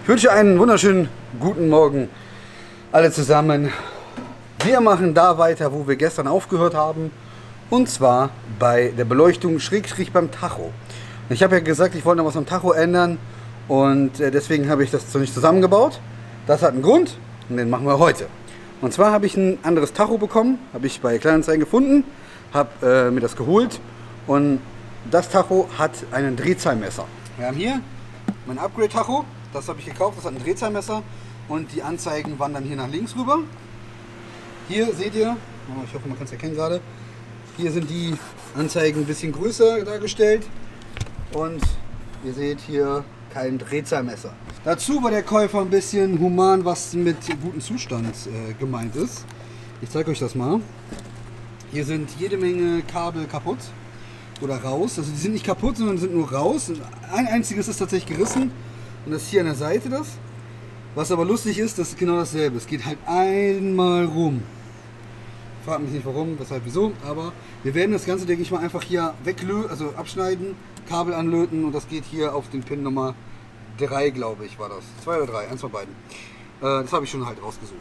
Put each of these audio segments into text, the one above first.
Ich wünsche einen wunderschönen guten Morgen alle zusammen. Wir machen da weiter, wo wir gestern aufgehört haben. Und zwar bei der Beleuchtung schräg beim Tacho. Ich habe ja gesagt, ich wollte noch was am Tacho ändern. Und deswegen habe ich das nicht zusammengebaut. Das hat einen Grund und den machen wir heute. Und zwar habe ich ein anderes Tacho bekommen. Habe ich bei Kleinanzeigen gefunden. Habe mir das geholt. Und das Tacho hat einen Drehzahlmesser. Wir haben hier mein Upgrade-Tacho. Das habe ich gekauft, das hat ein Drehzahlmesser und die Anzeigen wandern hier nach links rüber. Hier seht ihr, ich hoffe man kann es erkennen gerade, hier sind die Anzeigen ein bisschen größer dargestellt und ihr seht hier kein Drehzahlmesser. Dazu war der Käufer ein bisschen human, was mit gutem Zustand gemeint ist. Ich zeige euch das mal. Hier sind jede Menge Kabel kaputt oder raus, also die sind nicht kaputt, sondern sind nur raus. Ein einziges ist tatsächlich gerissen. Und das ist hier an der Seite das. Was aber lustig ist, das ist genau dasselbe. Es geht halt einmal rum. Fragt mich nicht warum, weshalb, wieso. Aber wir werden das Ganze, denke ich mal, einfach hier weglöten, also abschneiden, Kabel anlöten. Und das geht hier auf den Pin Nummer 3, glaube ich, war das. 2 oder 3, eins von beiden. Das habe ich schon halt rausgesucht.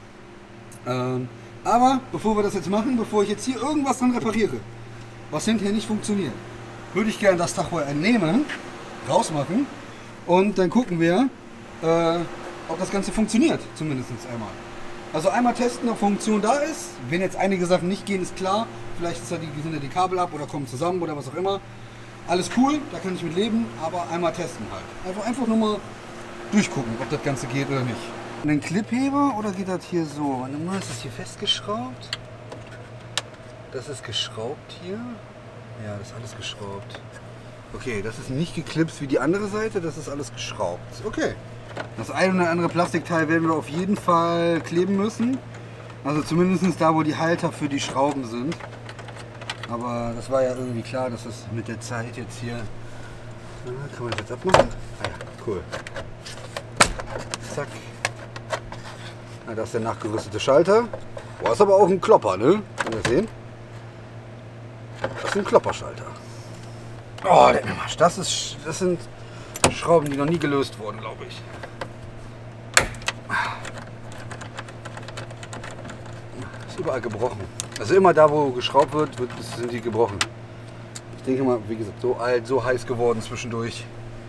Aber bevor wir das jetzt machen, bevor ich jetzt hier irgendwas dran repariere, was hinterher nicht funktioniert, würde ich gerne das Tacho entnehmen, rausmachen. Und dann gucken wir, ob das Ganze funktioniert, zumindest einmal. Also einmal testen, ob Funktion da ist. Wenn jetzt einige Sachen nicht gehen, ist klar. Vielleicht sind ja die Kabel ab oder kommen zusammen oder was auch immer. Alles cool, da kann ich mit leben, aber einmal testen halt. Einfach nur mal durchgucken, ob das Ganze geht oder nicht. Und ein Clipheber oder geht das hier so? Warte mal, ist das hier festgeschraubt? Das ist geschraubt hier. Ja, das ist alles geschraubt. Okay, das ist nicht geklipst wie die andere Seite, das ist alles geschraubt. Okay. Das ein oder andere Plastikteil werden wir auf jeden Fall kleben müssen. Also zumindest da, wo die Halter für die Schrauben sind. Aber das war ja irgendwie klar, dass das mit der Zeit jetzt hier... Kann man das jetzt abmachen? Ah ja, cool. Zack. Na, das ist der nachgerüstete Schalter. Boah, ist aber auch ein Klopper, ne? Kann ihr sehen? Das ist ein Klopperschalter. Oh, der Arsch. Das sind Schrauben, die noch nie gelöst wurden, glaube ich. Ist überall gebrochen. Also immer da, wo geschraubt wird, sind die gebrochen. Ich denke mal, wie gesagt, so alt, so heiß geworden zwischendurch.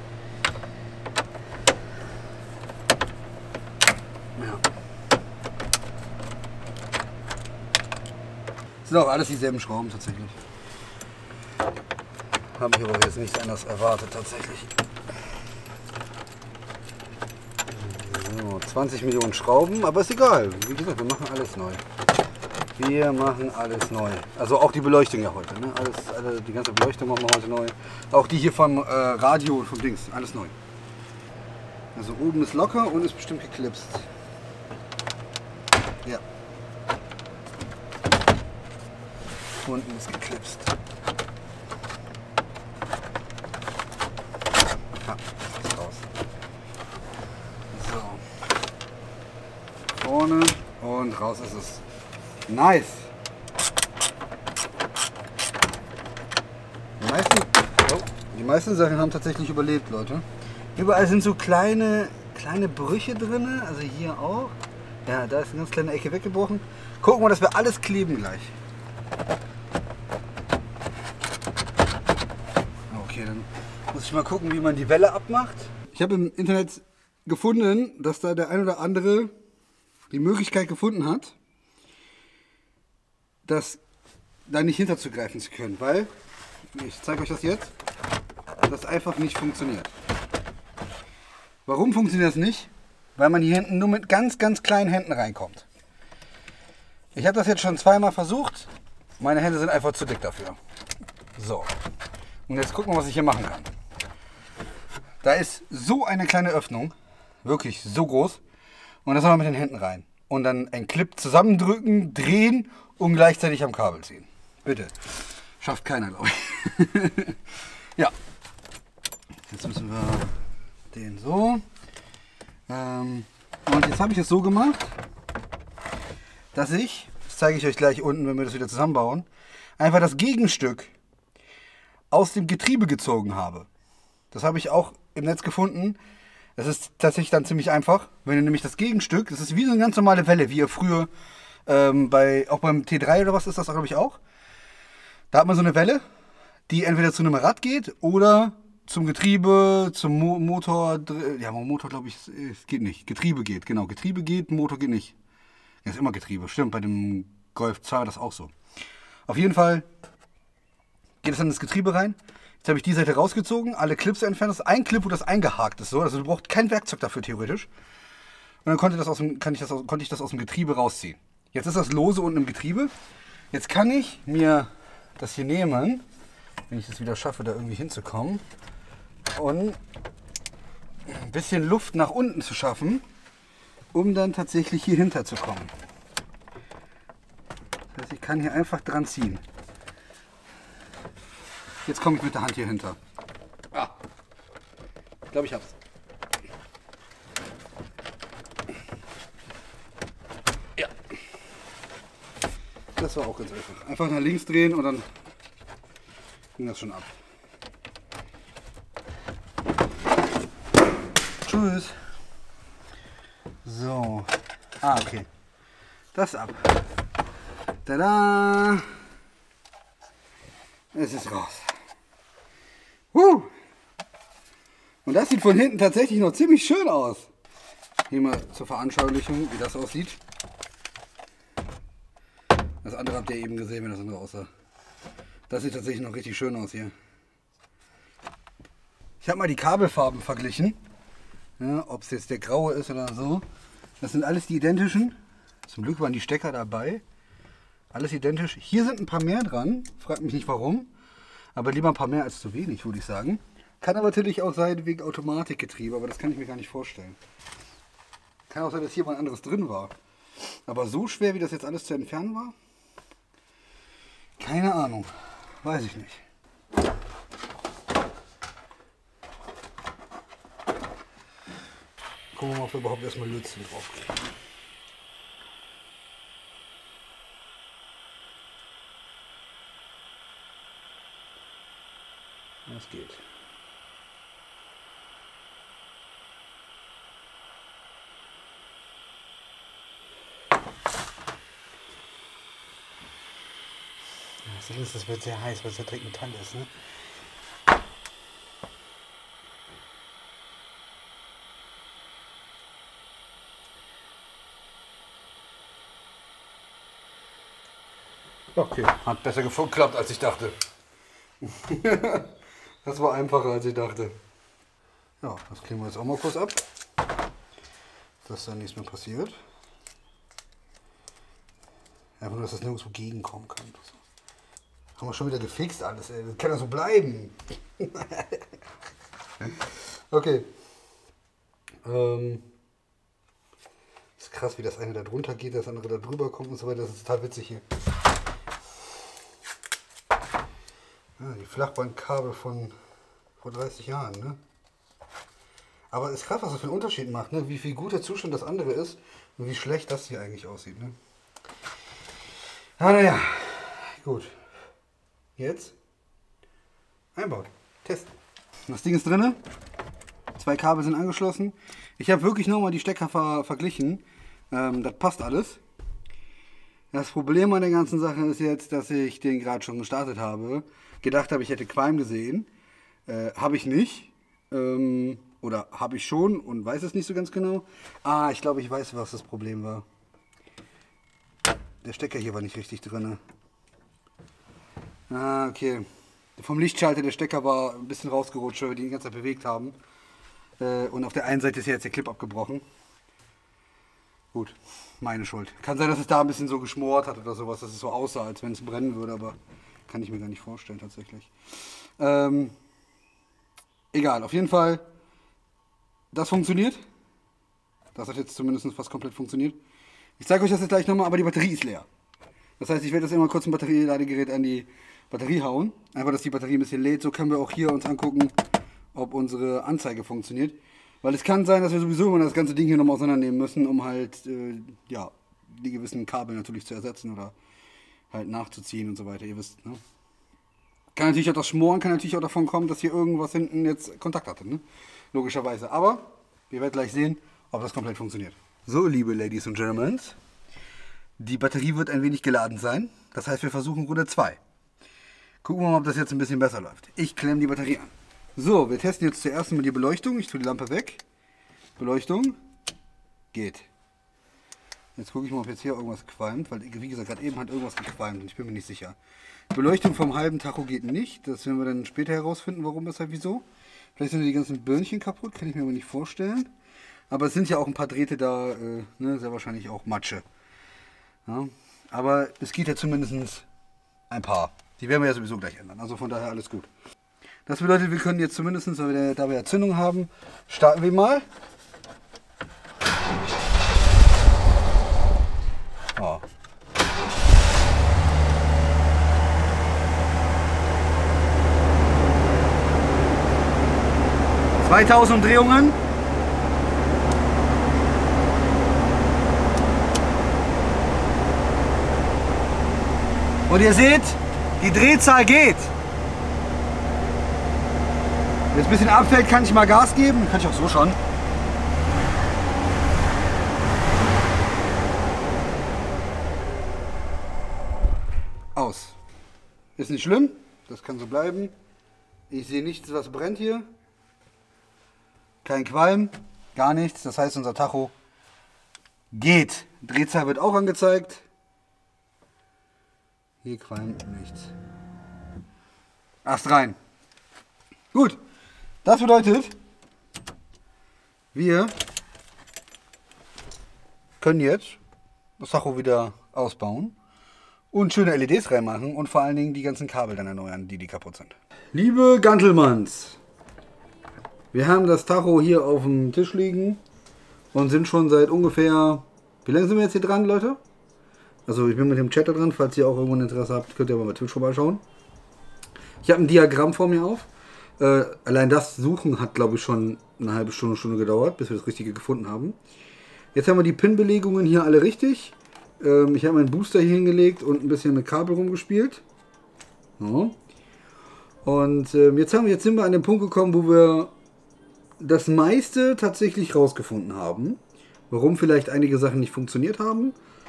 Ja. Sind auch alles dieselben Schrauben tatsächlich. Habe ich aber jetzt nichts anderes erwartet tatsächlich. So, 20 Millionen Schrauben, aber ist egal. Wie gesagt, wir machen alles neu. Wir machen alles neu. Also auch die Beleuchtung ja heute. Ne? Die ganze Beleuchtung machen wir heute neu. Auch die hier vom Radio und vom Dings. Alles neu. Also oben ist locker und ist bestimmt geklipst. Ja. Unten ist geklipst. Ist raus. So. Vorne und raus ist es. Nice. Die meisten Sachen haben tatsächlich überlebt, Leute. Überall sind so kleine Brüche drin, also hier auch. Ja, da ist eine ganz kleine Ecke weggebrochen. Gucken wir, dass wir alles kleben gleich. Okay, dann muss ich mal gucken, wie man die Welle abmacht. Ich habe im Internet gefunden, dass da der ein oder andere die Möglichkeit gefunden hat, das da nicht hinterzugreifen zu können, weil, ich zeige euch das jetzt, das einfach nicht funktioniert. Warum funktioniert das nicht? Weil man hier hinten nur mit ganz kleinen Händen reinkommt. Ich habe das jetzt schon zweimal versucht, meine Hände sind einfach zu dick dafür. So, und jetzt gucken wir, was ich hier machen kann. Da ist so eine kleine Öffnung, wirklich so groß, und da soll man mit den Händen rein. Und dann einen Clip zusammendrücken, drehen und gleichzeitig am Kabel ziehen. Bitte. Schafft keiner, glaube ich. Ja. Jetzt müssen wir den so. Und jetzt habe ich es so gemacht, dass ich, das zeige ich euch gleich unten, wenn wir das wieder zusammenbauen, einfach das Gegenstück aus dem Getriebe gezogen habe. Das habe ich auch im Netz gefunden. Das ist tatsächlich dann ziemlich einfach, wenn du nämlich das Gegenstück, das ist wie so eine ganz normale Welle, wie ihr früher auch beim T3 oder was ist das, glaube ich auch. Da hat man so eine Welle, die entweder zu einem Rad geht oder zum Getriebe, zum Motor. Ja, Motor glaube ich, es geht nicht. Getriebe geht, genau. Getriebe geht, Motor geht nicht. Ja, ist immer Getriebe, stimmt. Bei dem Golf 2 war das auch so. Auf jeden Fall geht es dann ins Getriebe rein. Jetzt habe ich die Seite rausgezogen, alle Clips entfernt. Das ist ein Clip, wo das eingehakt ist. So. Also du brauchst kein Werkzeug dafür theoretisch. Und dann konnte ich das aus dem Getriebe rausziehen. Jetzt ist das lose unten im Getriebe. Jetzt kann ich mir das hier nehmen, wenn ich es wieder schaffe, da irgendwie hinzukommen, und ein bisschen Luft nach unten zu schaffen, um dann tatsächlich hier hinter zu kommen. Das heißt, ich kann hier einfach dran ziehen. Jetzt komme ich mit der Hand hier hinter. Ah, ich glaube, ich hab's. Ja. Das war auch ganz einfach. Einfach nach links drehen und dann ging das schon ab. Tschüss. So. Ah, okay. Das ab. Tada! Es ist raus. Und das sieht von hinten tatsächlich noch ziemlich schön aus. Hier mal zur Veranschaulichung, wie das aussieht. Das andere habt ihr eben gesehen, wenn das andere aussah. Das sieht tatsächlich noch richtig schön aus hier. Ich habe mal die Kabelfarben verglichen. Ja, ob es jetzt der graue ist oder so. Das sind alles die identischen. Zum Glück waren die Stecker dabei. Alles identisch. Hier sind ein paar mehr dran. Fragt mich nicht warum. Aber lieber ein paar mehr als zu wenig, würde ich sagen. Kann aber natürlich auch sein wegen Automatikgetriebe. Aber das kann ich mir gar nicht vorstellen. Kann auch sein, dass hier mal ein anderes drin war. Aber so schwer, wie das jetzt alles zu entfernen war? Keine Ahnung. Weiß ich nicht. Gucken wir mal, ob wir überhaupt erstmal Lützen drauf kriegen. Das geht. Das Ding ist, das wird sehr heiß, weil es ja direkt Metall ist, ne? Okay, hat besser geklappt, als ich dachte. Das war einfacher, als ich dachte. Ja, das kleben wir jetzt auch mal kurz ab, dass da nichts mehr passiert. Einfach nur, dass das nirgendwo gegenkommen kann. Haben wir schon wieder gefixt alles, ey. Das kann ja so bleiben. Okay. Ist krass, wie das eine da drunter geht, das andere da drüber kommt und so weiter. Das ist total witzig hier. Ja, die Flachbandkabel von vor 30 Jahren, ne? Aber ist krass, was das für einen Unterschied macht, ne? Wie viel guter Zustand das andere ist und wie schlecht das hier eigentlich aussieht, ne? Ah, naja, gut. Jetzt einbauen. Test. Das Ding ist drin. 2 Kabel sind angeschlossen. Ich habe wirklich nochmal die Stecker verglichen. Das passt alles. Das Problem an der ganzen Sache ist jetzt, dass ich den gerade schon gestartet habe. Gedacht habe, ich hätte Qualm gesehen. Habe ich nicht. Oder habe ich schon und weiß es nicht so ganz genau. Ah, ich glaube, ich weiß, was das Problem war. Der Stecker hier war nicht richtig drin. Ah, okay. Vom Lichtschalter, der Stecker war ein bisschen rausgerutscht, weil wir die ganze Zeit bewegt haben. Und auf der einen Seite ist jetzt der Clip abgebrochen. Gut, meine Schuld. Kann sein, dass es da ein bisschen so geschmort hat oder sowas, dass es so aussah, als wenn es brennen würde, aber kann ich mir gar nicht vorstellen tatsächlich. Egal, auf jeden Fall, das funktioniert. Das hat jetzt zumindest fast komplett funktioniert. Ich zeige euch das jetzt gleich nochmal, aber die Batterie ist leer. Das heißt, ich werde das immer kurz ein Batterieladegerät an die Batterie hauen. Einfach, dass die Batterie ein bisschen lädt. So können wir auch hier uns angucken, ob unsere Anzeige funktioniert. Weil es kann sein, dass wir sowieso immer das ganze Ding hier nochmal auseinandernehmen müssen, um halt, ja, die gewissen Kabel natürlich zu ersetzen oder halt nachzuziehen und so weiter. Ihr wisst, ne? Kann natürlich auch das Schmoren, kann natürlich auch davon kommen, dass hier irgendwas hinten jetzt Kontakt hatte, ne? Logischerweise. Aber Wir werden gleich sehen, ob das komplett funktioniert. So, liebe Ladies und Gentlemen, die Batterie wird ein wenig geladen sein. Das heißt, wir versuchen Runde 2. Gucken wir mal, ob das jetzt ein bisschen besser läuft. Ich klemme die Batterie an. So, wir testen jetzt zuerst mal die Beleuchtung. Ich tue die Lampe weg. Beleuchtung. Geht. Jetzt gucke ich mal, ob jetzt hier irgendwas qualmt, weil, wie gesagt, gerade eben hat irgendwas gequalmt und ich bin mir nicht sicher. Beleuchtung vom halben Tacho geht nicht. Das werden wir dann später herausfinden, warum, weshalb, wieso. Vielleicht sind die ganzen Birnchen kaputt, kann ich mir aber nicht vorstellen. Aber es sind ja auch ein paar Drähte da, ne, sehr wahrscheinlich auch Matsche. Ja, aber es geht ja zumindest ein paar. Die werden wir ja sowieso gleich ändern, also von daher alles gut. Das bedeutet, wir können jetzt zumindest, da wir Erzündung haben, starten wir mal. Oh. Oh. 2000 Umdrehungen. Und ihr seht, die Drehzahl geht. Wenn es ein bisschen abfällt, kann ich mal Gas geben. Kann ich auch so schon. Aus. Ist nicht schlimm. Das kann so bleiben. Ich sehe nichts, was brennt hier. Kein Qualm. Gar nichts. Das heißt, unser Tacho geht. Drehzahl wird auch angezeigt. Hier qualmt nichts. Ast rein. Gut. Das bedeutet, wir können jetzt das Tacho wieder ausbauen und schöne LEDs reinmachen und vor allen Dingen die ganzen Kabel dann erneuern, die kaputt sind. Liebe Gantelmanns, wir haben das Tacho hier auf dem Tisch liegen und sind schon seit ungefähr, wie lange sind wir jetzt hier dran, Leute? Also ich bin mit dem Chat da dran, falls ihr auch irgendwo ein Interesse habt, könnt ihr aber bei Twitch vorbeischauen. Ich habe ein Diagramm vor mir auf. Allein das Suchen hat, glaube ich, schon eine halbe Stunde gedauert, bis wir das Richtige gefunden haben. Jetzt haben wir die Pin-Belegungen hier alle richtig. Ich habe meinen Booster hier hingelegt und ein bisschen mit Kabel rumgespielt. So. Und jetzt sind wir an den Punkt gekommen, wo wir das meiste tatsächlich rausgefunden haben. Warum vielleicht einige Sachen nicht funktioniert haben.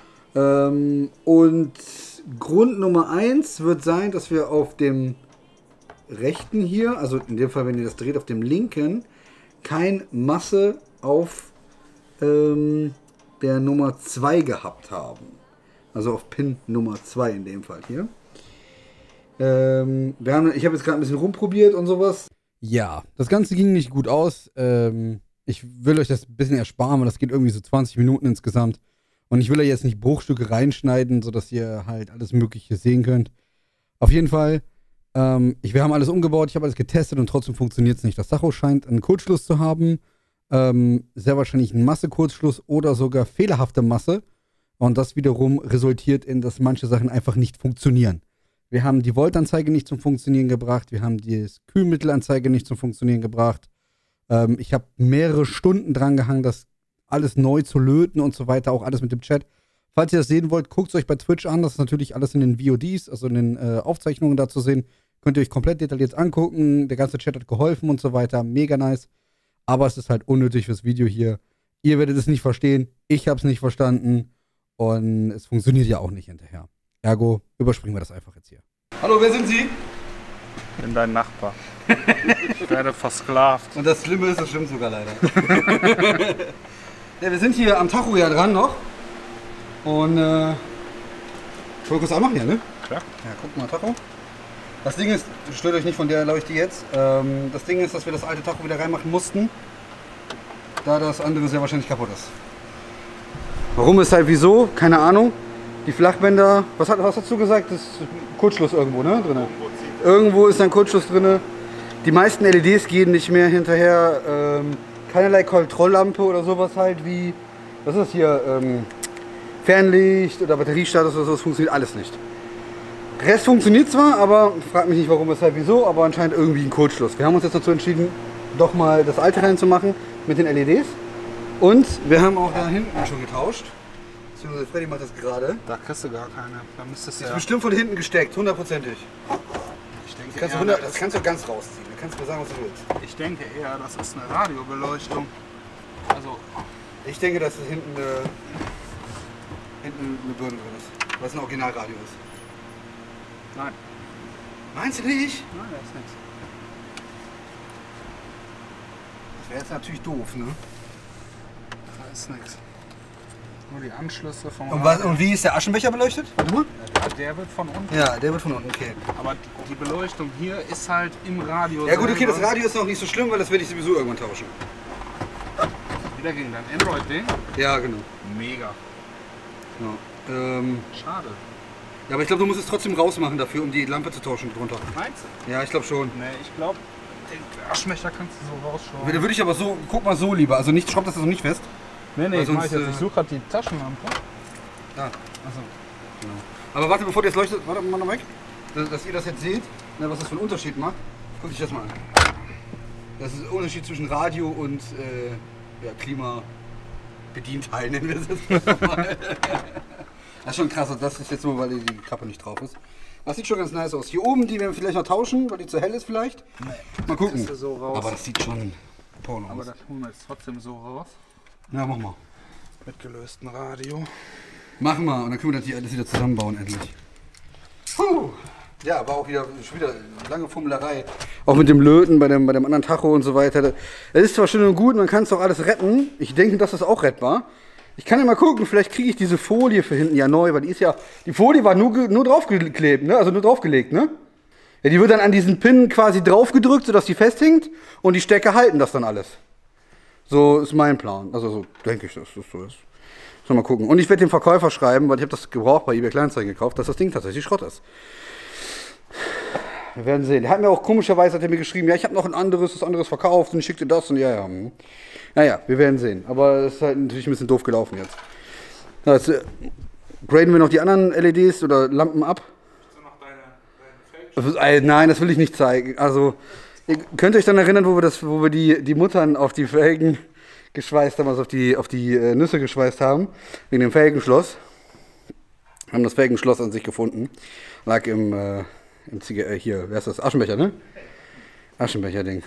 Und Grund Nummer 1 wird sein, dass wir auf dem rechten hier, also in dem Fall, wenn ihr das dreht, auf dem linken, kein Masse auf der Nummer 2 gehabt haben. Also auf Pin Nummer 2 in dem Fall hier. Ich habe jetzt gerade ein bisschen rumprobiert und sowas. Ja, das Ganze ging nicht gut aus. Ich will euch das ein bisschen ersparen, weil das geht irgendwie so 20 Minuten insgesamt. Und ich will euch jetzt nicht Bruchstücke reinschneiden, sodass ihr halt alles Mögliche sehen könnt. Auf jeden Fall, wir haben alles umgebaut, ich habe alles getestet und trotzdem funktioniert es nicht. Das Tacho scheint einen Kurzschluss zu haben. Sehr wahrscheinlich einen Massekurzschluss oder sogar fehlerhafte Masse. Und das wiederum resultiert in, dass manche Sachen einfach nicht funktionieren. Wir haben die Voltanzeige nicht zum Funktionieren gebracht. Wir haben die Kühlmittelanzeige nicht zum Funktionieren gebracht. Ich habe mehrere Stunden dran gehangen, das alles neu zu löten und so weiter, auch alles mit dem Chat. Falls ihr das sehen wollt, guckt es euch bei Twitch an. Das ist natürlich alles in den VODs, also in den Aufzeichnungen da zu sehen. Könnt ihr euch komplett detailliert angucken. Der ganze Chat hat geholfen und so weiter. Mega nice. Aber es ist halt unnötig fürs Video hier. Ihr werdet es nicht verstehen. Ich habe es nicht verstanden. Und es funktioniert ja auch nicht hinterher. Ergo, überspringen wir das einfach jetzt hier. Hallo, wer sind Sie? Ich bin dein Nachbar. Ich werde versklavt. Und das Schlimme ist, das stimmt sogar leider. Ja, wir sind hier am Tacho ja dran noch. Und wollen wir kurz anmachen hier, ne? Klar. Ja, guck mal, Tacho. Das Ding ist, stört euch nicht, von der Leuchte jetzt. Das Ding ist, dass wir das alte Tacho wieder reinmachen mussten, da das andere sehr wahrscheinlich kaputt ist. Warum, weshalb, wieso? Keine Ahnung. Die Flachbänder, was hast du gesagt? Das ist Kurzschluss irgendwo, ne? Drinne. Irgendwo ist ein Kurzschluss drin. Die meisten LEDs gehen nicht mehr hinterher. Keinerlei Kontrolllampe oder sowas halt wie, was ist das hier? Fernlicht oder Batteriestatus oder so, das funktioniert alles nicht. Rest funktioniert zwar, aber fragt mich nicht warum, weshalb, wieso, aber anscheinend irgendwie ein Kurzschluss. Wir haben uns jetzt dazu entschieden, doch mal das alte reinzumachen mit den LEDs. Und wir haben auch da hinten schon getauscht. Beziehungsweise Freddy macht das gerade. Da kriegst du gar keine. Da müsstest du ist bestimmt von hinten gesteckt, hundertprozentig. Ich denke das kannst du ganz rausziehen. Da kannst du mir sagen, was du willst. Ich denke eher, das ist eine Radiobeleuchtung. Also, Ich denke, dass es hinten eine Birne drin ist. Was ein Originalradio ist. nein. Meinst du nicht? Nein, da ist nichts. Das wäre jetzt natürlich doof, ne? Da ist nichts. Nur die Anschlüsse vom Und wie ist der Aschenbecher beleuchtet? Warte mal. Der wird von unten. Ja, der wird von unten, okay. Aber die Beleuchtung hier ist halt im Radio. Ja gut, okay, das selber. Radio ist noch nicht so schlimm, weil das werde ich sowieso irgendwann tauschen. Wieder gegen dein Android-Ding? Ja, genau. Mega. Ja, Schade. ja aber ich glaube, du musst es trotzdem rausmachen dafür, um die Lampe zu tauschen drunter. Meinst du? Ja, ich glaube schon. Nee, ich glaube, den Aschenbecher kannst du so rausschauen. Da würde ich aber so, guck mal so lieber, also nicht, schraub das noch nicht fest. Nee, Weil ich mach sonst, jetzt. Ich suche gerade die Taschenlampe. Ja, achso. Genau. Aber warte, bevor du jetzt leuchtet, warte mal noch weg, dass ihr das jetzt seht, ne, was das für einen Unterschied macht. Guck dich das mal an. Das ist der Unterschied zwischen Radio und ja, Klimabedienteil, nennen wir es jetzt mal. Das ist schon krass, das ist jetzt nur, weil die Kappe nicht drauf ist. Das sieht schon ganz nice aus. Hier oben, die werden wir vielleicht noch tauschen, weil die zu hell ist vielleicht. Nee. Mal gucken. Das ist so raus. Aber das sieht schon Porno Aber aus. das holen wir jetzt trotzdem so raus. Ja, mach mal. Mit gelöstem Radio. Machen wir und dann können wir das hier alles wieder zusammenbauen endlich. Puh. Ja, war auch wieder, schon wieder lange Fummelerei. Auch mit dem Löten bei dem anderen Tacho und so weiter. Es ist zwar schön und gut, man kann es doch alles retten. Ich denke, das ist auch rettbar. Ich kann ja mal gucken, vielleicht kriege ich diese Folie für hinten ja neu, weil die ist ja, die Folie war nur draufgeklebt, ne? Also nur draufgelegt, ne? Ja, die wird dann an diesen Pin quasi draufgedrückt, sodass die festhängt und die Stecker halten das dann alles. So ist mein Plan. Also so denke ich, dass das so ist. Mal gucken. Und ich werde dem Verkäufer schreiben, weil ich habe das gebraucht bei eBay Kleinanzeigen gekauft, dass das Ding tatsächlich Schrott ist. Wir werden sehen. Der hat mir auch komischerweise geschrieben, ja, ich habe noch ein anderes, das anderes verkauft und ich schickte das und ja. Naja, wir werden sehen. Aber es ist halt natürlich ein bisschen doof gelaufen jetzt. Ja, jetzt graden wir noch die anderen LEDs oder Lampen ab. Hast du noch deine Nein, das will ich nicht zeigen. Also, ihr könnt euch dann erinnern, wo wir die Muttern auf die Felgen geschweißt haben, also auf die Nüsse geschweißt haben, wegen dem Felgenschloss. Wir haben das Felgenschloss an sich gefunden. Lag im hier, wer ist das? Aschenbecher, ne? Aschenbecher-Ding.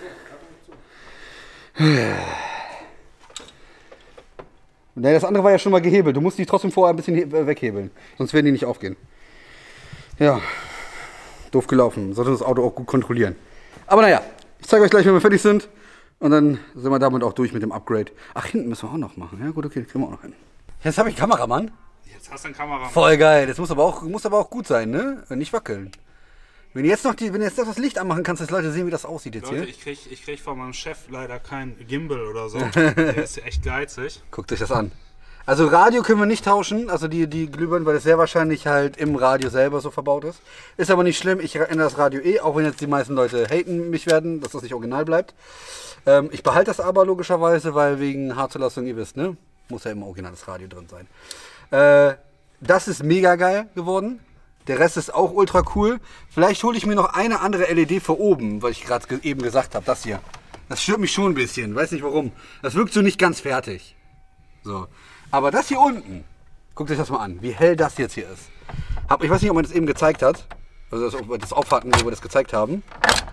Ne, das andere war ja schon mal gehebelt. Du musst die trotzdem vorher ein bisschen weghebeln. Sonst werden die nicht aufgehen. Ja. Doof gelaufen. Sollte das Auto auch gut kontrollieren. Aber naja, ich zeige euch gleich, wenn wir fertig sind. Und dann sind wir damit auch durch mit dem Upgrade. Ach, hinten müssen wir auch noch machen. Ja gut, okay, kriegen wir auch noch hin. Jetzt habe ich einen Kameramann. Jetzt hast du einen Kameramann. Voll geil. Das muss aber auch gut sein, ne? Nicht wackeln. Wenn du jetzt noch das Licht anmachen kannst, dass Leute sehen, wie das aussieht jetzt Leute, hier. ich krieg von meinem Chef leider kein Gimbal oder so. Der ist echt geizig. Guckt euch das an. Also Radio können wir nicht tauschen, also die Glühbirnen, weil es sehr wahrscheinlich halt im Radio selber so verbaut ist. Ist aber nicht schlimm, ich ändere das Radio auch wenn jetzt die meisten Leute haten mich werden, dass das nicht original bleibt. Ich behalte das aber logischerweise, weil wegen Haarzulassung, ihr wisst, ne? Muss ja immer originales Radio drin sein. Das ist mega geil geworden. Der Rest ist auch ultra cool. Vielleicht hole ich mir noch eine andere LED für oben, weil ich gerade eben gesagt habe, das hier. Das stört mich schon ein bisschen, weiß nicht warum. Das wirkt so nicht ganz fertig. So. Aber das hier unten, guckt euch das mal an, wie hell das jetzt hier ist. Ich weiß nicht, ob man das eben gezeigt hat. Also das Aufhatten, wo wir das gezeigt haben.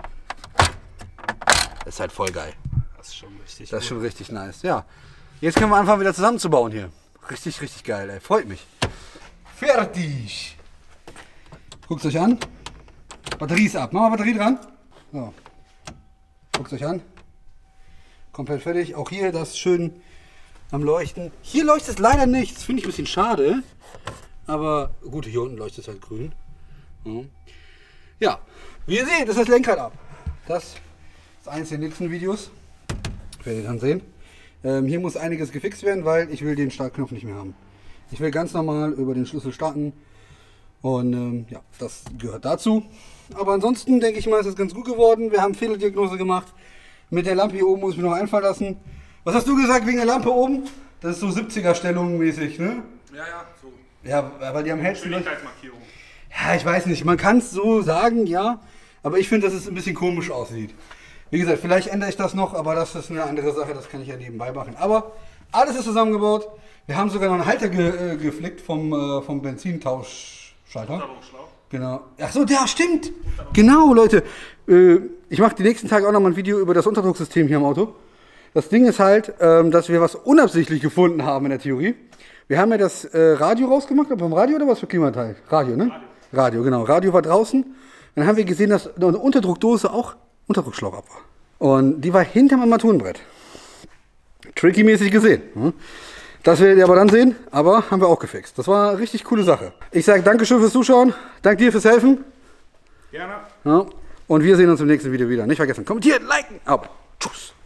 Das ist halt voll geil. Das ist schon richtig. Das ist schon richtig nice. Ja. Jetzt können wir anfangen wieder zusammenzubauen hier. Richtig, richtig geil, ey. Freut mich. Fertig. Guckt euch an. Batterie ist ab. Machen wir Batterie dran. So. Guckt euch an. Komplett fertig. Auch hier das schön am Leuchten. Hier leuchtet es leider nicht. Das finde ich ein bisschen schade. Aber gut, hier unten leuchtet es halt grün. Ja. Wie ihr seht, ist das Lenkrad ab. Das ist eins der nächsten Videos. Werdet ihr dann sehen. Hier muss einiges gefixt werden, weil ich will den Startknopf nicht mehr haben. Ich will ganz normal über den Schlüssel starten. Und ja, das gehört dazu. Aber ansonsten denke ich mal, ist es ganz gut geworden. Wir haben Fehlerdiagnose gemacht. Mit der Lampe hier oben muss ich mir noch einfallen lassen. Was hast du gesagt wegen der Lampe oben? Das ist so 70er-Stellung mäßig, ne? Ja, so. Ja, weil die am hellsten... Geschwindigkeitsmarkierung. Ja, ich weiß nicht. Man kann es so sagen, ja. Aber ich finde, dass es ein bisschen komisch aussieht. Wie gesagt, vielleicht ändere ich das noch, aber das ist eine andere Sache. Das kann ich ja nebenbei machen. Aber alles ist zusammengebaut. Wir haben sogar noch einen Halter geflickt vom Benzintauschschalter. Genau. Ach so, ja, stimmt. Genau, Leute. Ich mache die nächsten Tage auch noch mal ein Video über das Unterdrucksystem hier im Auto. Das Ding ist halt, dass wir was unabsichtlich gefunden haben in der Theorie. Wir haben ja das Radio rausgemacht, ob vom Radio oder was für Klimateil? Radio, ne? Radio, genau. Radio war draußen. Dann haben wir gesehen, dass eine Unterdruckdose auch Unterdruckschlauch ab war. Und die war hinterm Armaturenbrett. Tricky-mäßig gesehen. Das werdet ihr aber dann sehen, aber haben wir auch gefixt. Das war eine richtig coole Sache. Ich sage Dankeschön fürs Zuschauen, danke dir fürs Helfen. Gerne. Ja, und wir sehen uns im nächsten Video wieder. Nicht vergessen, kommentieren, liken, Abo. Tschüss.